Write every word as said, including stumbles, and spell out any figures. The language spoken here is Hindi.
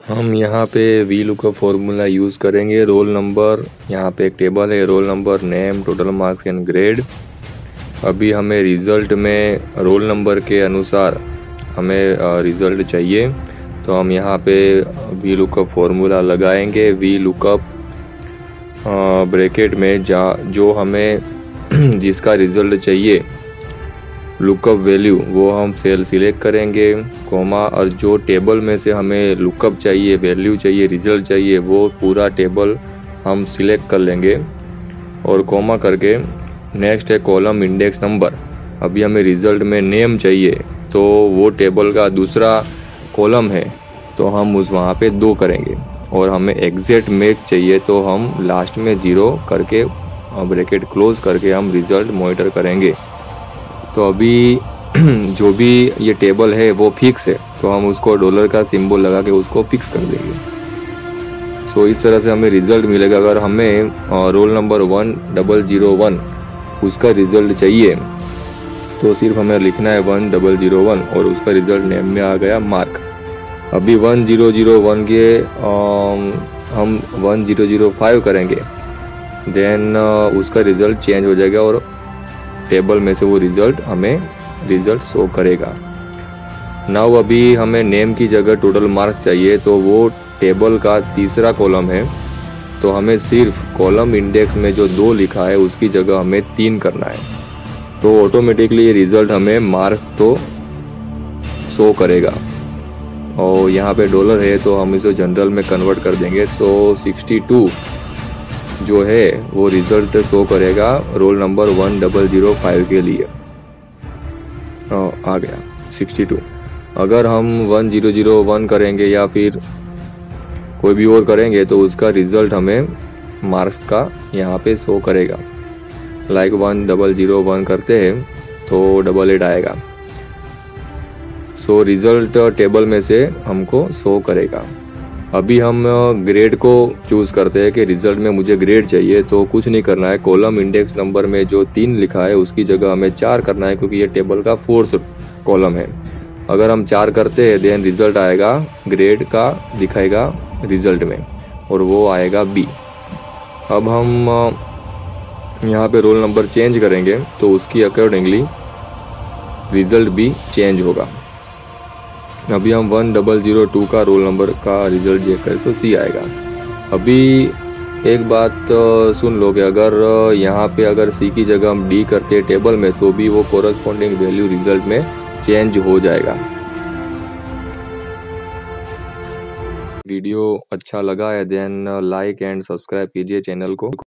हम यहाँ पे वी लुकअप फॉर्मूला यूज़ करेंगे। रोल नंबर, यहाँ पे एक टेबल है, roll number, name, total marks and grade. अभी हमें रिज़ल्ट में रोल नंबर के अनुसार हमें रिज़ल्ट चाहिए, तो हम यहाँ पे वी लुकअप फॉर्मूला लगाएंगे। वी लुकअप ब्रैकेट में जा जो हमें जिसका रिज़ल्ट चाहिए, लुकअप वैल्यू, वो हम सेल सिलेक्ट करेंगे, कोमा, और जो टेबल में से हमें लुकअप चाहिए, वैल्यू चाहिए, रिजल्ट चाहिए, वो पूरा टेबल हम सिलेक्ट कर लेंगे और कोमा करके नेक्स्ट है कॉलम इंडेक्स नंबर। अभी हमें रिजल्ट में नेम चाहिए, तो वो टेबल का दूसरा कॉलम है, तो हम उस वहाँ पे दो करेंगे। और हमें एग्जैक्ट मैच चाहिए, तो हम लास्ट में ज़ीरो करके ब्रैकेट क्लोज करके हम रिज़ल्ट मॉनिटर करेंगे। तो अभी जो भी ये टेबल है वो फिक्स है, तो हम उसको डॉलर का सिंबल लगा के उसको फिक्स कर देंगे। सो इस तरह से हमें रिज़ल्ट मिलेगा। अगर हमें roll number one double zero one उसका रिज़ल्ट चाहिए, तो सिर्फ हमें लिखना है वन डबल ज़ीरो वन और उसका रिज़ल्ट नेम में आ गया मार्क। अभी वन ज़ीरो ज़ीरो वन के हम वन ज़ीरो ज़ीरो फाइव करेंगे, देन उसका रिज़ल्ट चेंज हो जाएगा और टेबल में से वो रिज़ल्ट हमें रिज़ल्ट शो करेगा। नाउ अभी हमें नेम की जगह टोटल मार्क्स चाहिए, तो वो टेबल का तीसरा कॉलम है, तो हमें सिर्फ कॉलम इंडेक्स में जो दो लिखा है उसकी जगह हमें तीन करना है, तो ऑटोमेटिकली ये रिज़ल्ट हमें मार्क तो शो करेगा। और यहाँ पे डॉलर है, तो हम इसे जनरल में कन्वर्ट कर देंगे। तो सिक्सटी टू जो है वो रिज़ल्ट शो करेगा roll number one double zero five के लिए। आ गया सिक्सटी टू। अगर हम वन ज़ीरो ज़ीरो वन करेंगे या फिर कोई भी और करेंगे, तो उसका रिज़ल्ट हमें मार्क्स का यहाँ पे शो करेगा। Like one double zero one करते हैं तो डबल एट आएगा। सो रिज़ल्ट टेबल में से हमको शो करेगा। अभी हम ग्रेड को चूज़ करते हैं कि रिज़ल्ट में मुझे ग्रेड चाहिए, तो कुछ नहीं करना है। कॉलम इंडेक्स नंबर में जो तीन लिखा है उसकी जगह हमें चार करना है, क्योंकि ये टेबल का फोर्थ कॉलम है। अगर हम चार करते हैं, देन रिज़ल्ट आएगा ग्रेड का, दिखाएगा रिज़ल्ट में, और वो आएगा बी। अब हम यहाँ पे रोल नंबर चेंज करेंगे, तो उसकी अकॉर्डिंगली रिज़ल्ट भी चेंज होगा। अभी हम वन डबल ज़ीरो टू का रोल नंबर का रिज़ल्ट चेक करें तो सी आएगा। अभी एक बात सुन लो कि अगर यहाँ पे अगर सी की जगह हम डी करते हैं टेबल में, तो भी वो कोरस्पॉन्डिंग वैल्यू रिज़ल्ट में चेंज हो जाएगा। वीडियो अच्छा लगा है, देन लाइक एंड सब्सक्राइब कीजिए चैनल को।